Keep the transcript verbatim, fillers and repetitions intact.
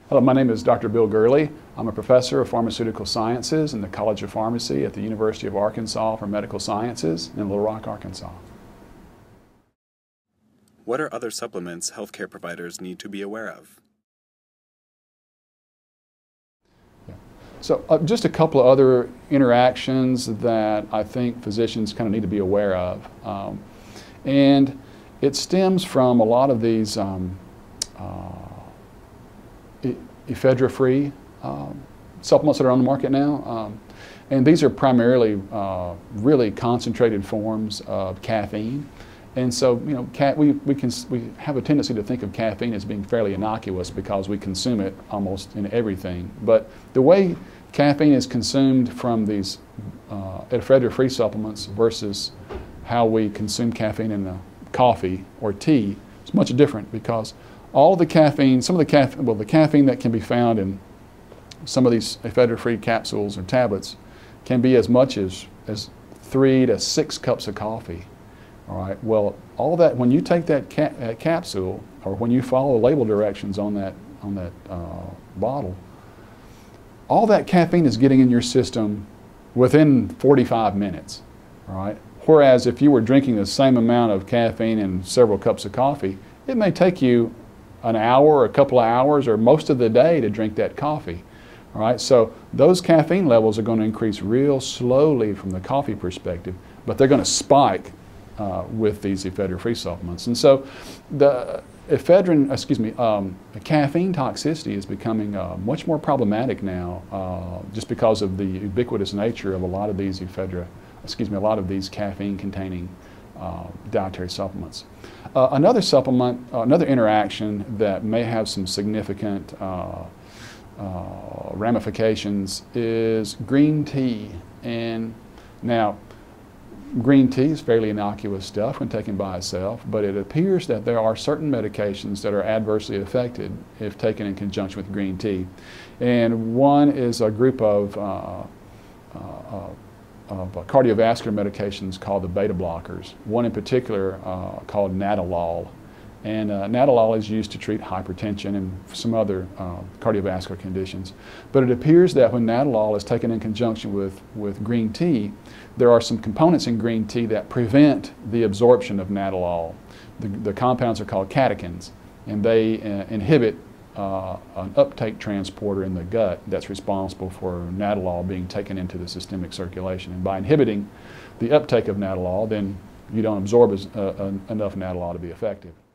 Hello, my name is Doctor Bill Gurley. I'm a professor of pharmaceutical sciences in the College of Pharmacy at the University of Arkansas for Medical Sciences in Little Rock, Arkansas. What are other supplements healthcare providers need to be aware of? So uh, just a couple of other interactions that I think physicians kind of need to be aware of. Um, and it stems from a lot of these um, uh, ephedra-free um, supplements that are on the market now. Um, and these are primarily uh, really concentrated forms of caffeine. And so, you know, ca we, we, can, we have a tendency to think of caffeine as being fairly innocuous because we consume it almost in everything. But the way caffeine is consumed from these uh, ephedra-free supplements versus how we consume caffeine in a coffee or tea is much different, because all the caffeine, some of the caffeine, well, the caffeine that can be found in some of these ephedra-free capsules or tablets can be as much as, as three to six cups of coffee. All right. Well, all that, when you take that, ca that capsule, or when you follow label directions on that on that uh, bottle, all that caffeine is getting in your system within forty-five minutes. All right. Whereas if you were drinking the same amount of caffeine in several cups of coffee, it may take you an hour or a couple of hours or most of the day to drink that coffee. All right. So those caffeine levels are going to increase real slowly from the coffee perspective, but they're going to spike Uh, with these ephedra-free supplements. And so the ephedrine, excuse me, um, the caffeine toxicity is becoming uh, much more problematic now, uh, just because of the ubiquitous nature of a lot of these ephedra, excuse me, a lot of these caffeine-containing uh, dietary supplements. Uh, another supplement, uh, another interaction that may have some significant uh, uh, ramifications is green tea. And now, green tea is fairly innocuous stuff when taken by itself, but it appears that there are certain medications that are adversely affected if taken in conjunction with green tea. And one is a group of, uh, uh, of uh, cardiovascular medications called the beta blockers, one in particular uh, called nadolol. And uh, nadolol is used to treat hypertension and some other uh, cardiovascular conditions. But it appears that when nadolol is taken in conjunction with, with green tea, there are some components in green tea that prevent the absorption of nadolol. The, the compounds are called catechins, and they uh, inhibit uh, an uptake transporter in the gut that's responsible for nadolol being taken into the systemic circulation. And by inhibiting the uptake of nadolol, then you don't absorb as, uh, enough nadolol to be effective.